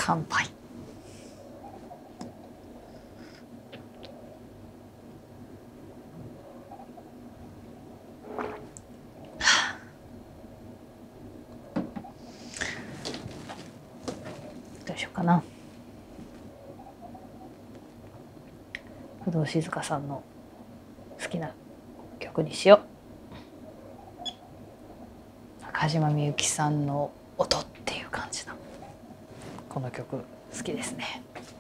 乾杯。どうしようかな。工藤静香さんの好きな曲にしよう。中島みゆきさんの音っていう感じのこの曲好きですね。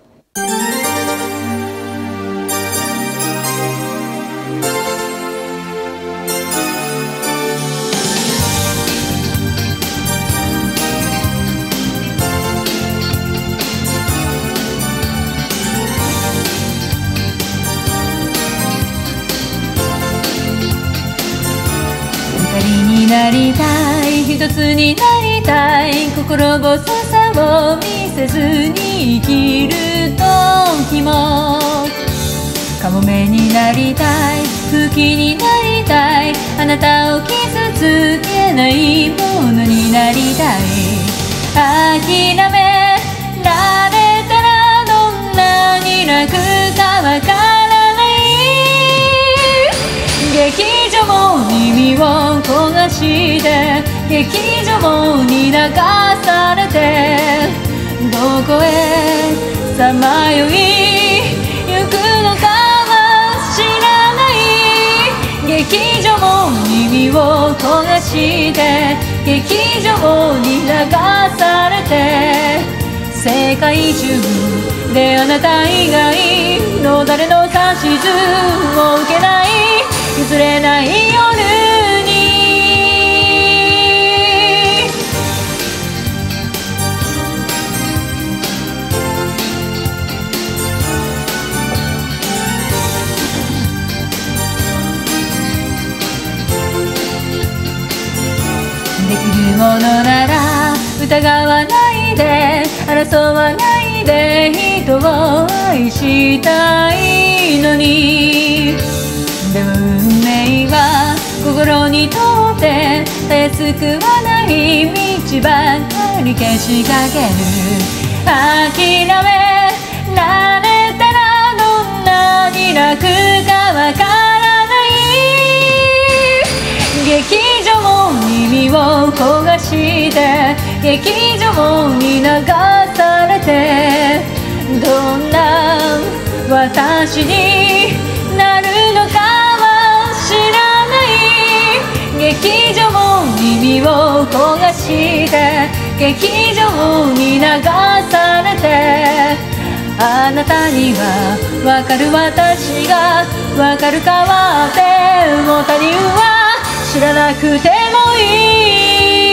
になりたい、一つになりたい、心細さを見せずに生きる時も、カモメになりたい、空気になりたい、あなたを傷つけないものになりたい。諦められたらどんなに楽かわからない。劇場に身を焦がして劇場に流されて、どこへさまよいゆくのかは知らない。劇場に身を焦がして劇場に流されて、世界中であなた以外の誰の指図を受けない、譲れない夜に。できるものなら疑わないで、争わないで、人を愛したいのに。でも運命は心にとってたやすくはない道ばかり消しかける。諦められたらどんなに楽かわからない。劇場に身を焦がして劇場に流されて、どんな私になるのか知らない。劇場に身を焦がして劇場に流されて、あなたにはわかる、私がわかるかはでも他人は知らなくてもいい。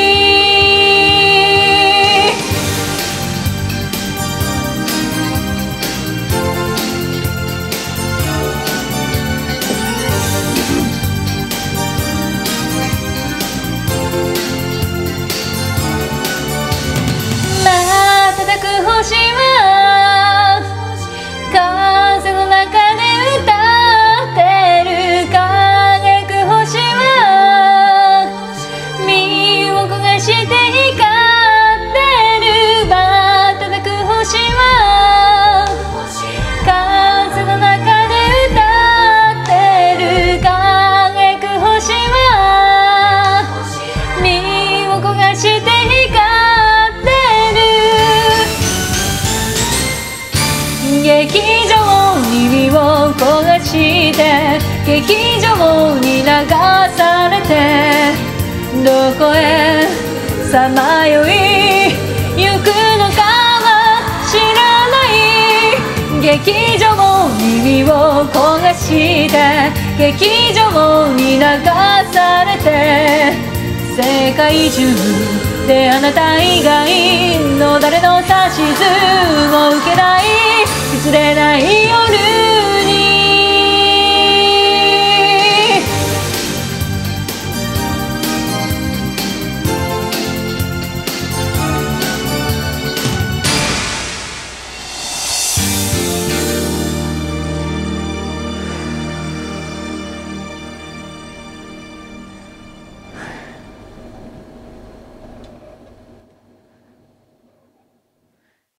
星は風の中で歌ってる、輝く星は身を焦がして光ってる。瞬く星は風の中で歌ってる、輝く星は身を焦がして光ってる。劇場に身を焦がして劇場に流されて、どこへさまよいゆくのかは知らない。劇場に身を焦がして劇場に流されて、世界中であなた以外の誰の指図を受けない、譲れない夜